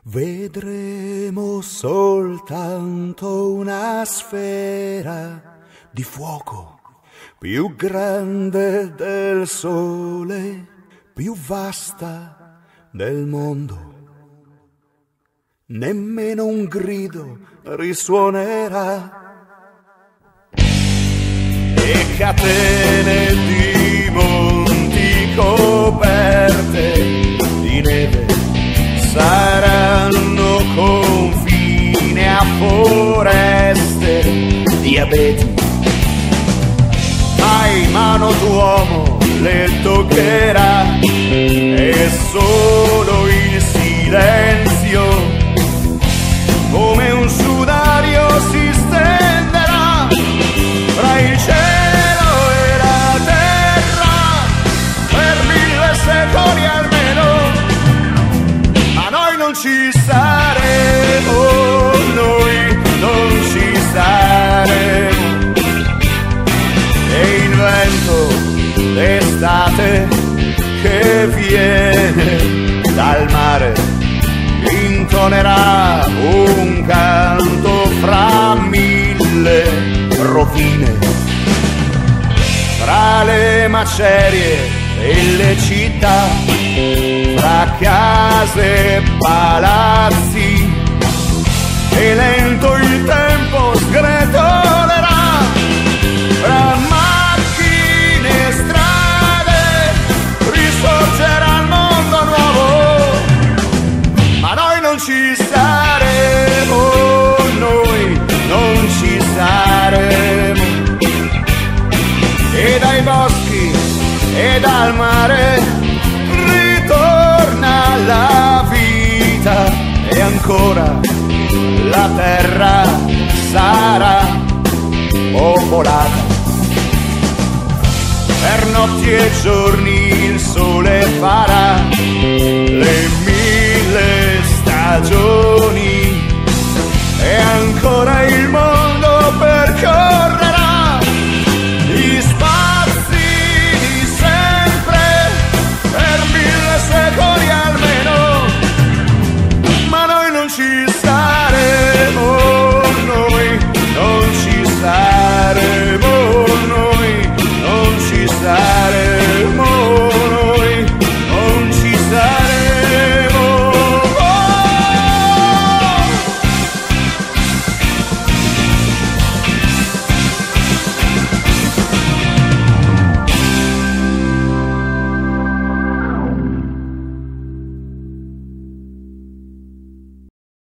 Vedremo soltanto una sfera di fuoco più grande del sole, più vasta del mondo. Nemmeno un grido risuonerà e catene di monti coperte di neve saranno confine a foreste di abeti. Mai mano d'uomo le toccherà e solo il silenzio come un sudario si stenderà fra il cielo e la terra per 1000 secoli almeno, ma noi non ci saremo, noi non ci saremo. E il vento d'estate che viene dal mare intonerà un canto fra 1000 rovine, fra le macerie e le città, fra case e palazzi, e lento il tempo sgretolerà fra macchine e strade, risorgerà il mondo nuovo, ma noi non ci saremo, noi non ci saremo. E dai boschi e dal mare ritorna la vita e ancora la terra sarà popolata. Per notti e giorni il sole farà